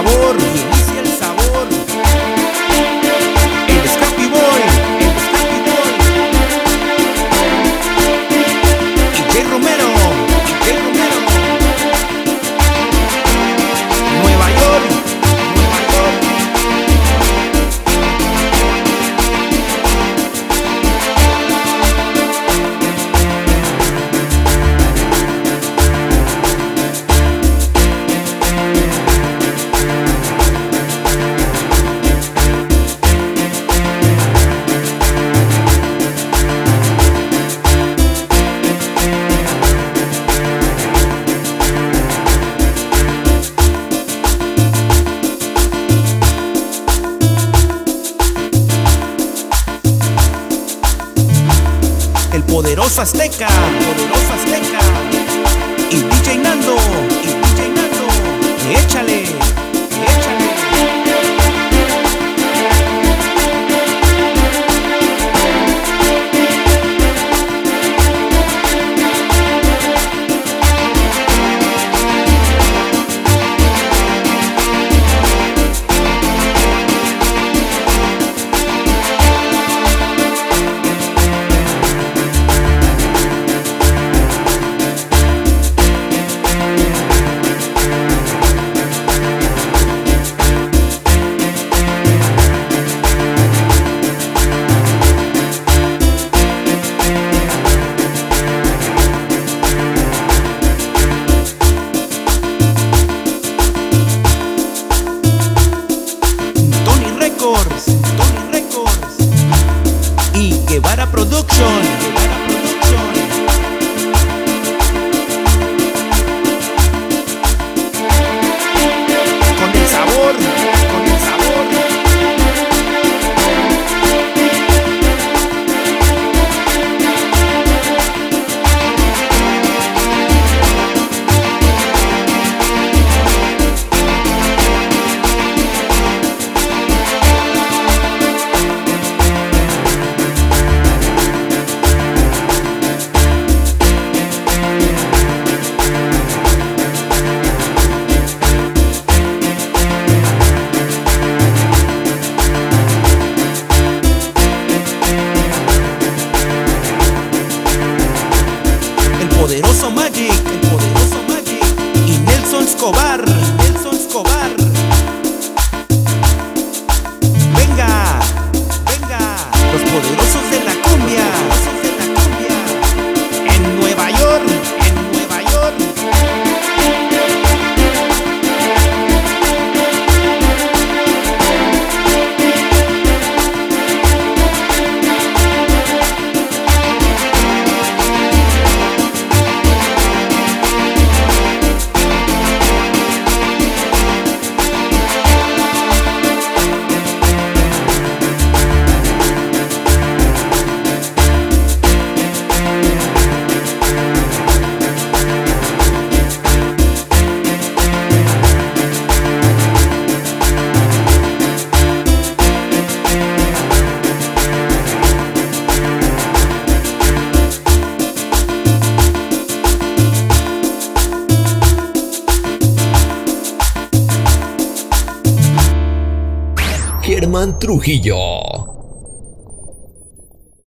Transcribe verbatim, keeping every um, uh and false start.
sabor, y inicia el sabor. El Scrappy Boy, el Scrappy Boy. Y Jay Romero, y Jay Romero. Nueva York, Nueva York. El poderoso Azteca, poderoso Azteca. Y D J Nando, y D J Nando. Y échale, y échale. Tony Records y Guevara Production, Guevara Production. Con el sabor, con el sabor. Poderoso Magic, el poderoso Magic. Y Nelson Escobar, y Nelson Escobar. Venga, venga. Los poderosos de la cumbia, poderosos de la cumbia. En Nueva York, en Nueva York. Germán Trujillo.